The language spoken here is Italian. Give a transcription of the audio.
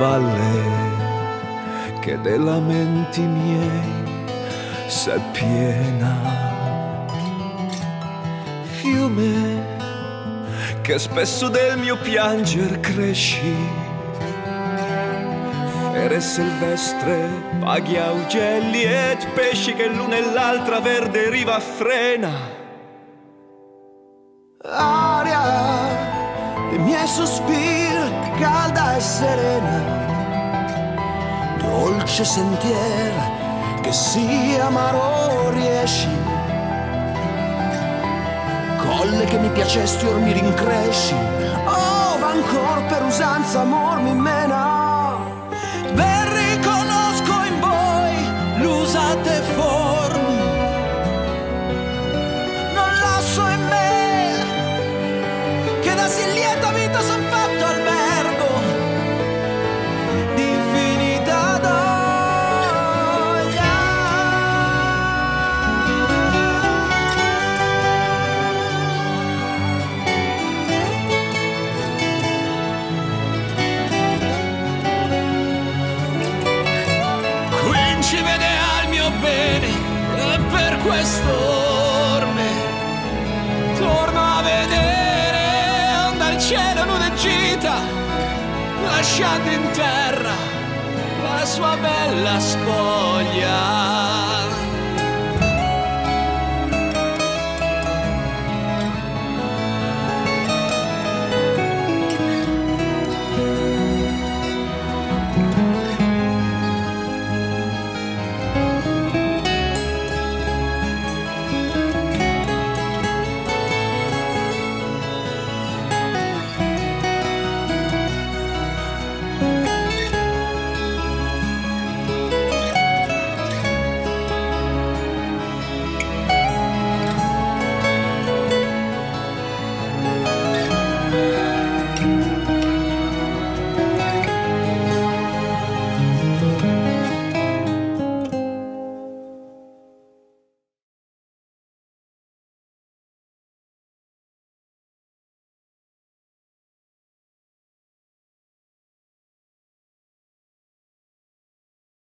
valle che dei lamenti miei s'è piena. Fiume che spesso del mio pianger cresci, fere silvestre, vaghi augelli ed pesci che l'una e l'altra verde riva frena. Aria dei miei sospiri, calda e serena, dolce sentiero che sia amaro riesci, colle che mi piacesti or mi rincresci, oh va ancor per usanza amor mi mena. Ben riconosco in voi l'usate forme, non lascio in me che da sì lieta vita son fatto albergo di infinita doglia. Qui ci vede al mio bene e per questo orme torno a vedere dal cielo nuda e gita, lasciando in terra la sua bella spoglia.